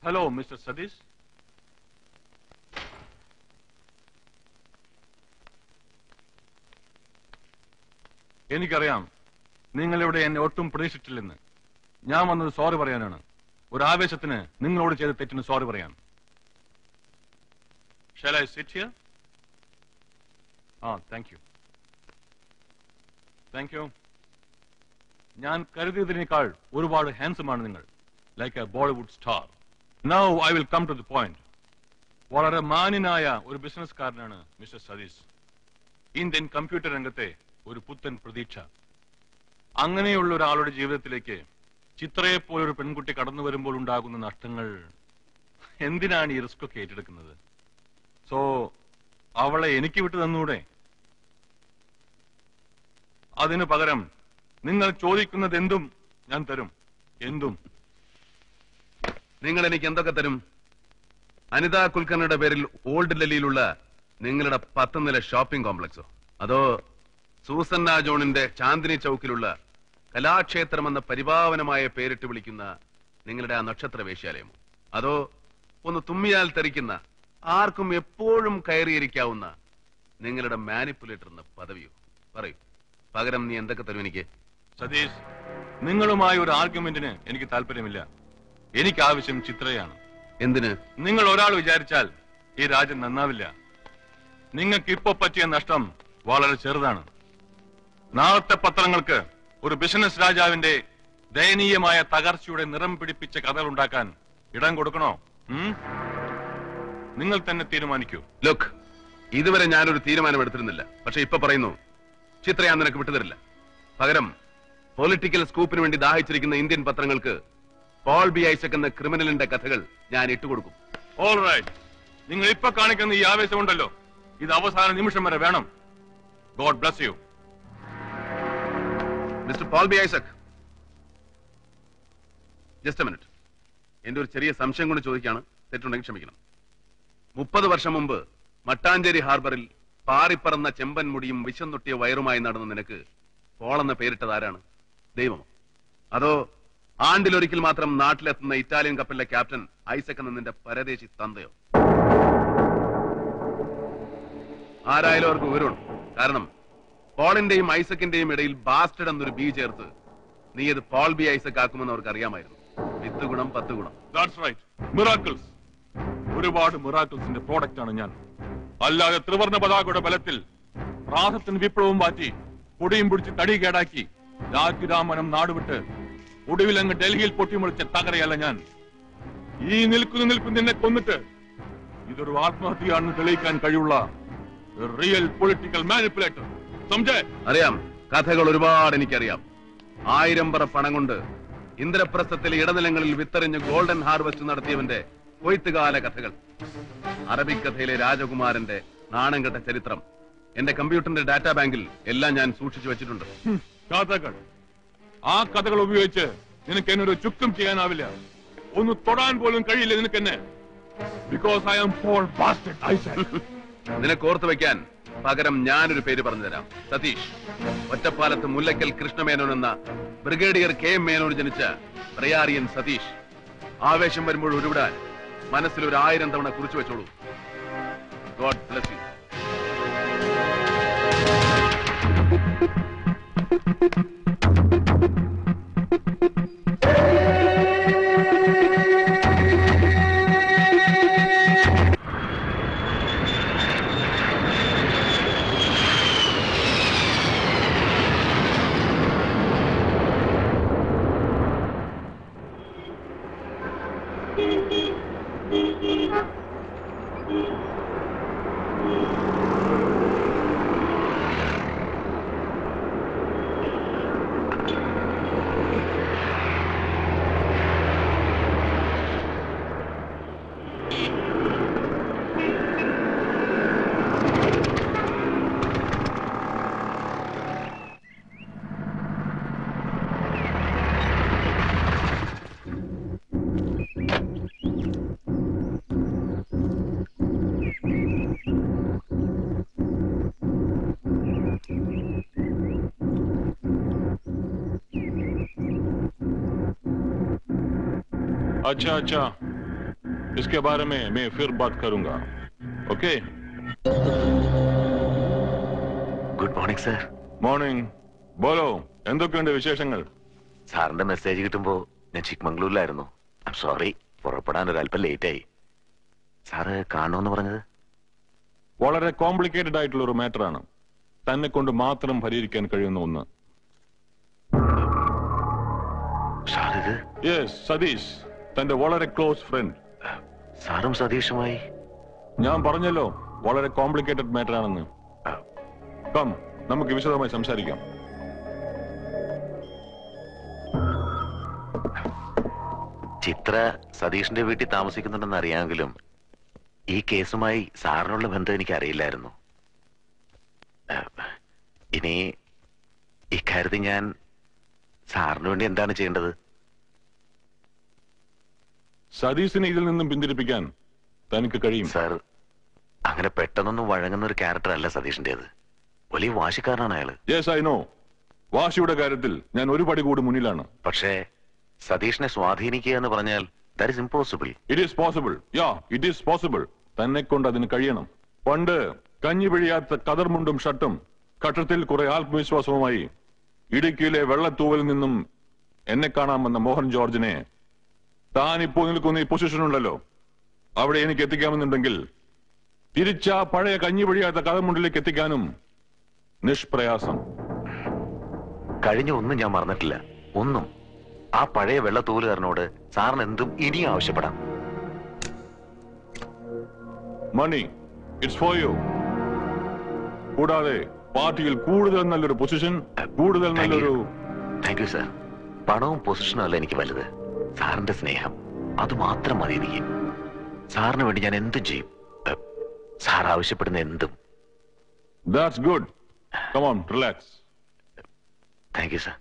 Hello mister Satheesh. എനിക്കറിയാം നിങ്ങളിവിടെ എന്നെ ഒട്ടും പ്രതീക്ഷിച്ചില്ലെന്ന്. ഞാൻ വന്നത് സോറി പറയാനാണ്. ഒരു ആവേശത്തിന് നിങ്ങളോട് ചെയ്ത തെറ്റിന് സോറി പറയാൻ. Shall I sit here? Thank you. Thank you. ഞാൻ കരുതിയതിനേക്കാൾ ഒരുപാട് ഹാൻസം ആണ് നിങ്ങൾ. Like a Bollywood star. Now I will come to the point. വളരെ മാന്യനായ ഒരു ബിസിനസ്സുകാരനാണ് മിസ്റ്റർ സതീഷ്. ഇന്ത്യൻ കമ്പ്യൂട്ടർ രംഗത്തെ ഒരു പുത്തൻ പ്രതീക്ഷ. അങ്ങനെയുള്ള ഒരാളുടെ ജീവിതത്തിലേക്ക് ചിത്രയെ പോലൊരു പെൺകുട്ടി കടന്നു വരുമ്പോൾ ഉണ്ടാകുന്ന നഷ്ടങ്ങൾ, എന്തിനാണ് ഈ റിസ്ക് ഒക്കെ ഏറ്റെടുക്കുന്നത്? സോ അവളെ എനിക്ക് വിട്ടു തന്നൂടെ? അതിനു പകരം നിങ്ങൾ ചോദിക്കുന്നത് എന്തും ഞാൻ തരും. എന്തും. നിങ്ങൾ എനിക്ക് എന്തൊക്കെ തരും? അനിത കുൽക്കർണിയുടെ പേരിൽ ഓൾഡ് ഡൽഹിയിലുള്ള നിങ്ങളുടെ 10 നില ഷോപ്പിംഗ് കോംപ്ലക്സോ, അതോ സൂസന്ന ജോണിന്റെ ചാന്ദിനി ചൌക്കിലുള്ള കലാക്ഷേത്രം എന്ന പരിപാവനമായ പേരിട്ട് വിളിക്കുന്ന നിങ്ങളുടെ ആ നക്ഷത്ര വേശ്യാലയമോ, അതോ ഒന്ന് തുമ്മിയാൽ തെറിക്കുന്ന ആർക്കും എപ്പോഴും കയറിയിരിക്കാവുന്ന നിങ്ങളുടെ മാനിപ്പുലേറ്റർ എന്ന പദവിയോ? പറയൂ, പകരം നീ എന്തൊക്കെ തരും എനിക്ക്? സതീഷ്, നിങ്ങളുമായി ഒരു ആർഗ്യുമെന്റിന് എനിക്ക് താല്പര്യമില്ല. എനിക്ക് ആവശ്യം ചിത്രയാണ്. എന്തിന്? നിങ്ങൾ ഒരാൾ വിചാരിച്ചാൽ ഈ രാജ്യം നന്നാവില്ല. നിങ്ങൾക്ക് ഇപ്പൊ പറ്റിയ നഷ്ടം വളരെ ചെറുതാണ്. നാളത്തെ പത്രങ്ങൾക്ക് ഒരു ബിസിനസ് രാജാവിന്റെ ദയനീയമായ തകർച്ചയുടെ നിറം പിടിപ്പിച്ച കഥകൾ ഉണ്ടാക്കാൻ ഇടം കൊടുക്കണോ? നിങ്ങൾ തന്നെ തീരുമാനിക്കൂ. ലുക്ക്, ഇതുവരെ ഞാനൊരു തീരുമാനം എടുത്തിരുന്നില്ല. പക്ഷെ ഇപ്പൊ പറയുന്നു, ചിത്ര ഞാൻ നിനക്ക് വിട്ടുതരില്ല. പകരം പൊളിറ്റിക്കൽ സ്കൂപ്പിന് വേണ്ടി ദാഹിച്ചിരിക്കുന്ന ഇന്ത്യൻ പത്രങ്ങൾക്ക് പോൾ ബി ഐസക് എന്ന ക്രിമിനലിന്റെ കഥകൾ ഞാൻ ഇട്ടുകൊടുക്കും. All right. നിങ്ങൾ ഇപ്പൊ കാണിക്കുന്ന ഈ ആവേശമുണ്ടല്ലോ, ഇത് അവസാന നിമിഷം വരെ വേണം. God bless you. Mister Paul B Isaac, just a minute. എന്റെ ഒരു ചെറിയ സംശയം കൊണ്ട് ചോദിക്കാണ്, തെറ്റുണ്ടെങ്കിൽ ക്ഷമിക്കണം. 30 വർഷം മുമ്പ് മട്ടാഞ്ചേരി ഹാർബറിൽ പാറിപ്പറന്ന ചെമ്പൻ മുടിയും വിശന്നൊട്ടിയ വയറുമായി നടന്ന നിനക്ക് പോളെന്ന പേരിട്ടത് ആരാണ്? ദൈവമോ, അതോ ആണ്ടിലൊരിക്കൽ മാത്രം നാട്ടിലെത്തുന്ന ഇറ്റാലിയൻ കപ്പലിലെ ക്യാപ്റ്റൻ ഐസക് എന്ന നിന്റെ പരദേശി തന്തയോ? ആരായാലും അവർക്ക് വിവരമുണ്ട്. കാരണം പോളിന്റെയും ഐസക്കിന്റെയും ഇടയിൽ ബാസ്റ്റഡ് എന്നൊരു ബി ചേർത്ത് നീ ഇത് പോൾ ബി ഐസക് ആക്കുമെന്ന് അവർക്ക് അറിയാമായിരുന്നു. 10 ഗുണം 10 ഗുണം. That's right. Miracles. ഒരുപാട് മിറാക്കിൾസിന്റെ പ്രോഡക്റ്റ് ആണ് ഞാൻ. അല്ലാതെ ത്രിവർണ്ണ പതാകയുടെ ബലത്തിൽ പ്രാസത്തിന് വിപ്ലവം മാറ്റി പൊടിയും പിടിച്ച് തടി കേടാക്കി രാജ്യരാമനം നാടുവിട്ട് ഒടുവിൽ അങ്ങ് ഡൽഹിയിൽ പൊട്ടിമുളിച്ച തകരയല്ല ഞാൻ. ഈ നിൽക്കുന്ന കൊന്നിട്ട് ഇതൊരു ആത്മഹത്യയാണെന്ന് തെളിയിക്കാൻ കഴിയുള്ള റിയൽ പൊളിറ്റിക്കൽ മാനിപ്പുലേറ്റർ. അറിയാം, കഥകൾ ഒരുപാട് എനിക്കറിയാം. 1000 പറ പണം കൊണ്ട് ഇന്ദ്രപ്രസ്ഥത്തിലെ ഇടനിലങ്ങളിൽ വിത്തെറിഞ്ഞ് ഗോൾഡൻ ഹാർവെസ്റ്റ് നടത്തിയവന്റെ കൊയ്ത്തുകാല കഥകൾ, അറബിക് കഥയിലെ രാജകുമാരന്റെ നാണം കെട്ട ചരിത്രം എന്റെ കമ്പ്യൂട്ടറിന്റെ ഡാറ്റാ ബാങ്കിൽ എല്ലാം ഞാൻ സൂക്ഷിച്ചു വെച്ചിട്ടുണ്ട്. കഥകൾ, ആ കഥകൾ ഉപയോഗിച്ച് നിനക്ക് എന്നൊരു ചുക്കും ചെയ്യാനാവില്ല. ഒന്ന് തൊടാൻ പോലും കഴിയില്ല നിനക്ക് എന്നെ. Because I am Paul bastard Isaac. നിനക്ക് ഓർത്തു വെക്കാൻ പകരം ഞാനൊരു പേര് പറഞ്ഞു തരാം. സതീഷ്. ഒറ്റപ്പാലത്ത് മുല്ലക്കൽ കൃഷ്ണമേനോൻ എന്ന ബ്രിഗേഡിയർ കെ എം മേനോൻ ജനിച്ച പ്രയാറിയൻ സതീഷ്. ആവേശം വരുമ്പോൾ ഉരുവിടാൻ മനസ്സിൽ ഒരു 1000 തവണ കുറിച്ചു വെച്ചോളൂ. God bless you. अच्छा अच्छा, इसके बारे में मैं फिर बात करूंगा. Okay? Good morning sir. Morning. ബോലോ, എന്തൊക്കെയുണ്ട് വിശേഷങ്ങൾ? സാറിന്റെ മെസ്സേജ് കിട്ടുമ്പോ ഞാൻ ചിക്മംഗ്ലൂരിലായിരുന്നു. ഐ എം സോറി, പുറപ്പെടാൻ ഒരല്പം ലേറ്റ് ആയി. സാറ് കാണണമെന്ന് പറഞ്ഞത്? വളരെ കോംപ്ലിക്കേറ്റഡ് ആയിട്ടുള്ള ഒരു മാറ്ററാണ്. തന്നെ കൊണ്ട് മാത്രം പരിഹരിക്കാൻ കഴിയുന്ന ഒന്ന്. സാറിത്? യെസ്, സതീഷ്, തന്റെ വളരെ ക്ലോസ് ഫ്രണ്ട്. സാറും സതീഷുമായി? ഞാൻ പറഞ്ഞല്ലോ, വളരെ കോംപ്ലിക്കേറ്റഡ് മാറ്റർ ആണെന്ന്. കം, നമുക്ക് വിശദമായി സംസാരിക്കാം. ചിത്ര സതീഷിന്റെ വീട്ടിൽ താമസിക്കുന്നുണ്ടെന്ന് അറിയാമെങ്കിലും ഈ കേസുമായി സാറിനുള്ള ബന്ധം എനിക്ക് അറിയില്ലായിരുന്നു. ഇനി ഇക്കാര്യത്തിൽ ഞാൻ സാറിന് വേണ്ടി എന്താണ് ചെയ്യേണ്ടത്? സതീഷിനെ ഇതിൽ നിന്നും പിന്തിരിപ്പിക്കാൻ തനിക്ക് കഴിയും. സാർ, അങ്ങനെ പെട്ടെന്നൊന്നും വഴങ്ങുന്ന ഒരു ക്യാരക്ടർ അല്ല സതീഷിന്റേത്. വലിയ വാശിക്കാരനാണ് അയാള്. Yes, I know. വാശിയുടെ കാര്യത്തിൽ ഞാൻ ഒരു പടി കൂടി മുന്നിലാണ്. പക്ഷേ സതീഷിനെ സ്വാധീനിക്കുക എന്ന് പറഞ്ഞാൽ that is impossible. It is possible. Yeah, it is possible. തന്നെ കൊണ്ട് അതിന് കഴിയണം. പണ്ട് കഞ്ഞി പിഴിയാത്ത കതർമുണ്ടും ഷർട്ടും കട്ടത്തിൽ കുറെ ആത്മവിശ്വാസവുമായി ഇടുക്കിയിലെ വെള്ളത്തൂവലിൽ നിന്നും എന്നെ കാണാമെന്ന മോഹൻ ജോർജിനെ താൻ ഇപ്പോൾ നിൽക്കുന്ന ഈ പൊസിഷൻ ഉണ്ടല്ലോ, അവിടെ എനിക്ക് എത്തിക്കാമെന്നുണ്ടെങ്കിൽ തിരിച്ച പഴയ കഞ്ഞി പിഴിയാത്ത കതർമുണ്ടിലേക്ക് എത്തിക്കാനും നിഷ്പ്രയാസം. കഴിഞ്ഞ ഒന്നും ഞാൻ മറന്നിട്ടില്ല, ഒന്നും. ആ പഴയ വെള്ളത്തൂലുകാരനോട് സാറിന് എന്തും ഇനിയും ആവശ്യപ്പെടാം. Money, it's for you. കൂടാതെ പാർട്ടിയിൽ കൂടുതൽ നല്ലൊരു പൊസിഷൻ, കൂടുതൽ നല്ലൊരു... താങ്ക് യു സാർ. പണവും പൊസിഷനും അല്ല എനിക്ക് വലുത്, സാറിന്റെ സ്നേഹം. അത് മാത്രം മതി എനിക്ക്. സാറിന് വേണ്ടി ഞാൻ എന്തും ചെയ്യും. സാർ ആവശ്യപ്പെടുന്ന എന്തും. That's good. Come on, relax. Thank you sir.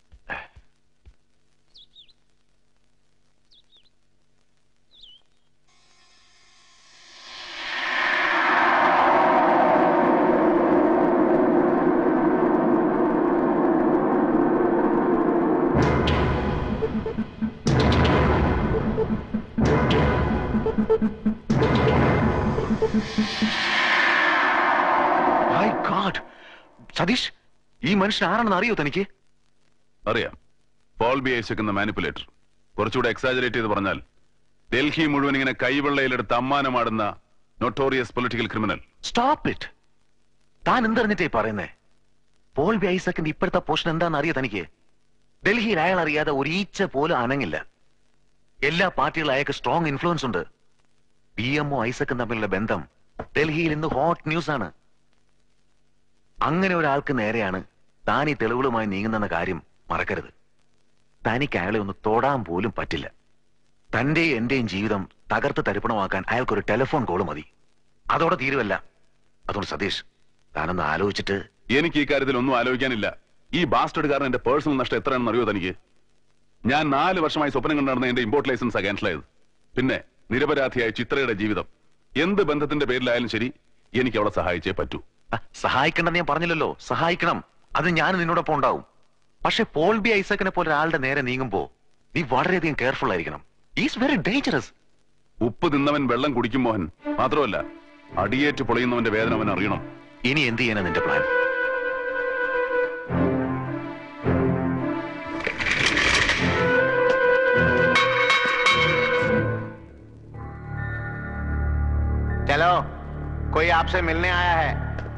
Satish, ഈ മനുഷ്യൻ ആരാണെന്ന് അറിയോ തനിക്ക്? അറിയാം. പോൾ ബി ഐസക് എന്ന മാനിപ്പുലേറ്റർ. കുറച്ചുകൂടെ എക്സാജറേറ്റ് ചെയ്ത് പറഞ്ഞാൽ ഡൽഹി മുഴുവൻ ഇങ്ങനെ കൈവെള്ളയിലെടുത്ത് അമ്മാനമാടുന്ന notorious political criminal. Stop it. താൻ എന്തറിഞ്ഞിട്ടേ പറയുന്നേ? പോൾ ബി ഐസക്കിന്റെ ഇപ്പോഴത്തെ പോഷൻ എന്താണെന്ന് അറിയോ തനിക്ക്? ഡൽഹിയിൽ അയാൾ അറിയാതെ ഒരു ഈച്ച പോലും അനങ്ങില്ല. എല്ലാ പാർട്ടികളും അയാൾക്ക് സ്ട്രോങ് ഇൻഫ്ലുവൻസ് ഉണ്ട്. PM-ഉം ഐസക്കും തമ്മിലുള്ള ബന്ധം ഡൽഹിയിൽ ഇന്ന് ഹോട്ട് ന്യൂസ് ആണ്. അങ്ങനെ ഒരാൾക്ക് നേരെയാണ് താൻ ഈ തെളിവുകളുമായി നീങ്ങുന്നെന്ന കാര്യം മറക്കരുത്. തനിക്ക് അയാളെ ഒന്ന് തൊടാൻ പോലും പറ്റില്ല. തന്റെയും എന്റെയും ജീവിതം തകർത്ത് തരിപ്പണമാക്കാൻ അയാൾക്കൊരു ടെലിഫോൺ കോള് മതി. അതോടെ തീരുവല്ല. അതുകൊണ്ട് സതീഷ്, താനൊന്ന് ആലോചിച്ചിട്ട്... എനിക്ക് ഈ കാര്യത്തിൽ ഒന്നും ആലോചിക്കാനില്ല. ഈ ബാസ്റ്റഡ്കാരൻ എന്റെ പേഴ്സണൽ നഷ്ടം എത്രയാണെന്ന് അറിയോ തനിക്ക്? ഞാൻ 4 വർഷമായി സ്വപ്നം കണ്ടു എന്റെ ഇമ്പോർട്ട് ലൈസൻസ് ക്യാൻസലായത്. പിന്നെ നിരപരാധിയായ ചിത്രയുടെ ജീവിതം എന്ത് ബന്ധത്തിന്റെ പേരിലായാലും ശരി, എനിക്ക് അവളെ സഹായിച്ചേ പറ്റൂ. സഹായിക്കണ്ടെന്ന് ഞാൻ പറഞ്ഞില്ലല്ലോ. സഹായിക്കണം, അത് ഞാൻ നിന്നോടൊപ്പം ഉണ്ടാവും. പക്ഷെ പോൾ ബി ഐസക്കിനെ പോലെ ഒരാളുടെ നേരെ നീങ്ങുമ്പോ നീ വളരെയധികം കെയർഫുൾ ആയിരിക്കണം. Is very dangerous. ഉപ്പ് തിന്നവൻ വെള്ളം കുടിക്കും മോഹൻ. മാത്രമല്ല, അടിയേറ്റ് പൊളിയുന്നവന്റെ വേദന അവൻ അറിയണം. ഇനി എന്ത് ചെയ്യാനാ നിന്റെ പ്ലാൻ? चलो, कोई आपसे मिलने आया है.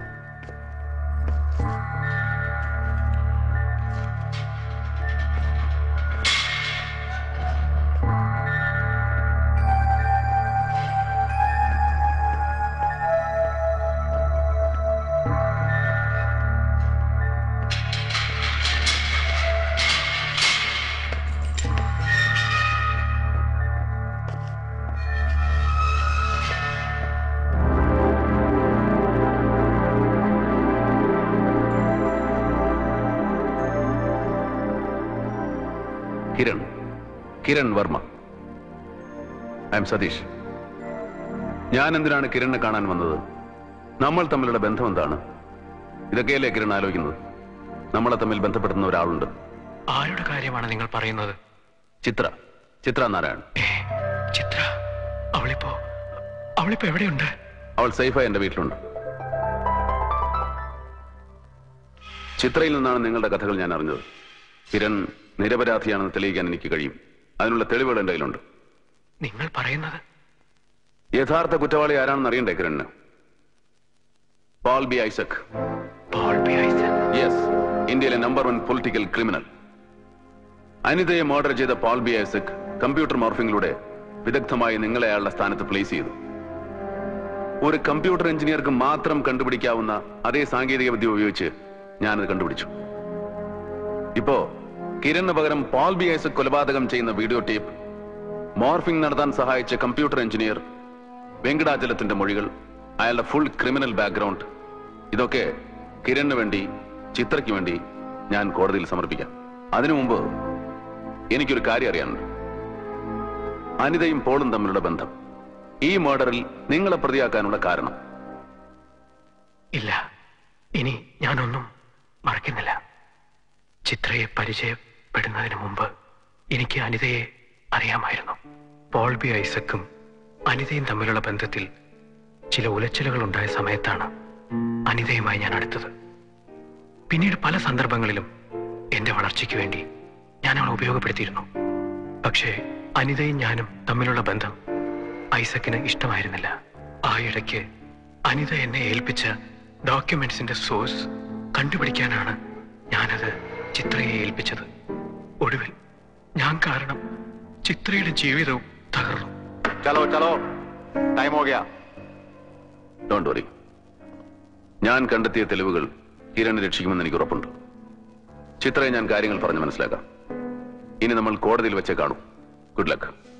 കിരൺ വർമ്മ. I am Satish. ഞാൻ എന്തിനാണ് കിരണിനെ കാണാൻ വന്നത്? നമ്മൾ തമ്മിലുള്ള ബന്ധം എന്താണ്? ഇതൊക്കെയല്ലേ കിരൺ ആലോചിക്കുന്നത്? നമ്മളെ തമ്മിൽ ബന്ധപ്പെടുന്ന ഒരാളുണ്ട്. ആരുടെ കാര്യമാണ് നിങ്ങൾ പറയുന്നത്? ചിത്ര നാരായൺ. ചിത്ര, അവൾ അവളിപ്പോ എവിടെയുണ്ട്? അവൾ സേഫായി എന്റെ വീട്ടിലുണ്ട്. ചിത്രയിൽ നിന്നാണ് നിങ്ങളുടെ കഥകൾ ഞാൻ അറിഞ്ഞത്. കിരൺ നിരപരാധിയാണെന്ന് തെളിയിക്കാൻ എനിക്ക് കഴിയും. അതിനുള്ള തെളിവുകൾ എന്റെ കയ്യിലുണ്ട്. നിങ്ങൾ പറയുന്നത്? യഥാർത്ഥ കുറ്റവാളി ആരാണെന്ന് അറിയണ്ടേ കിരണിന്? Paul B Isaac. യെസ്, ഇന്ത്യയിലെ നമ്പർ 1 പൊളിറ്റിക്കൽ ക്രിമിനൽ. അനിതയെ മർഡർ ചെയ്ത പോൾ ബി ഐസക് കമ്പ്യൂട്ടർ മോർഫിംഗിലൂടെ വിദഗ്ധമായി നിങ്ങളെ അയാളുടെ സ്ഥാനത്ത് പ്ലേസ് ചെയ്തു. ഒരു കമ്പ്യൂട്ടർ എഞ്ചിനീയർക്ക് മാത്രം കണ്ടുപിടിക്കാവുന്ന അതേ സാങ്കേതിക വിദ്യ ഉപയോഗിച്ച് ഞാനത് കണ്ടുപിടിച്ചു. ഇപ്പോ കിരണിന് പകരം പോൾ ബി ഐസക് കൊലപാതകം ചെയ്യുന്ന വീഡിയോ ടേപ്പ്, മോർഫിംഗ് നടത്താൻ സഹായിച്ച കമ്പ്യൂട്ടർ എഞ്ചിനീയർ വെങ്കടാചലത്തിന്റെ മൊഴികൾ, അയാളുടെ ഫുൾ ക്രിമിനൽ ബാക്ക്ഗ്രൗണ്ട്, ഇതൊക്കെ കിരണിന് വേണ്ടി, ചിത്രയ്ക്ക് വേണ്ടി ഞാൻ കോടതിയിൽ സമർപ്പിക്കാം. അതിനു മുമ്പ് എനിക്കൊരു കാര്യം അറിയാനുണ്ട്. അനിതയും പോളും തമ്മിലുള്ള ബന്ധം, ഈ മർഡറിൽ നിങ്ങളെ പ്രതിയാക്കാനുള്ള കാരണം. ഇല്ല, ഇനി ഞാനൊന്നും മറക്കുന്നില്ല. ചിത്രയെ പരിചയപ്പെടുന്നതിന് മുമ്പ് എനിക്ക് അനിതയെ അറിയാമായിരുന്നു. പോൾ ബി ഐസക്കും അനിതയും തമ്മിലുള്ള ബന്ധത്തിൽ ചില ഉലച്ചിലുകൾ ഉണ്ടായ സമയത്താണ് അനിതയുമായി ഞാൻ അടുത്തത്. പിന്നീട് പല സന്ദർഭങ്ങളിലും എന്റെ വളർച്ചയ്ക്ക് വേണ്ടി ഞാൻ അവളെ ഉപയോഗപ്പെടുത്തിയിരുന്നു. പക്ഷേ അനിതയും ഞാനും തമ്മിലുള്ള ബന്ധം ഐസക്കിന് ഇഷ്ടമായിരുന്നില്ല. ആ ഇടയ്ക്ക് അനിത എന്നെ ഏൽപ്പിച്ച ഡോക്യുമെന്റ്സിന്റെ സോഴ്സ് കണ്ടുപിടിക്കാനാണ് ഞാനത് ചിത്രയെ ഏൽപ്പിച്ചത്. ഒടുവിൽ ഞാൻ കാരണം ചിത്രയുടെ ജീവിതവും തകർന്നു. चलो चलो टाइम हो गया. ഡോണ്ട് വറി, ഞാൻ കണ്ടെത്തിയ തെളിവുകൾ കിരണിനെ രക്ഷിക്കുമെന്ന് എനിക്ക് ഉറപ്പുണ്ട്. ചിത്രയെ ഞാൻ കാര്യങ്ങൾ പറഞ്ഞ് മനസ്സിലാക്കാം. ഇനി നമ്മൾ കോടതിയിൽ വെച്ചേ കാണൂ. Good luck.